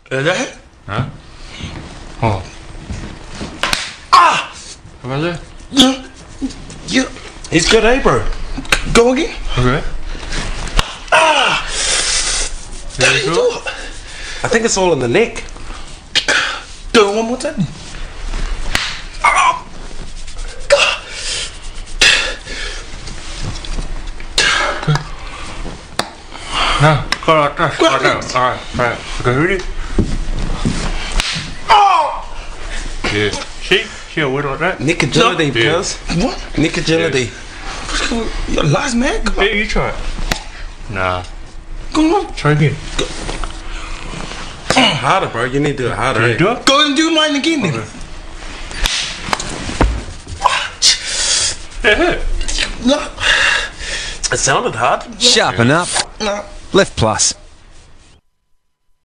Is that it? Huh? Oh. Ah! What was it? Yeah. He's good, eh, bro? Go again. Okay. Ah! There How you you go. do it? I think it's all in the neck. Do it one more time. Ah! God. No, go like that. Like that. Alright. Okay, ready? Oh! Yeah. See? See how weird like that? Neck agility, No. cuz. What? Neck agility. Your last man? Come Yeah, on. you try it. Nah. Come on. Try again. Harder, bro. You need to do it harder, Can eh? you do it? Go and do mine again then. Okay. It hurt. No. It sounded hard. Sharpen up. No. Left plus.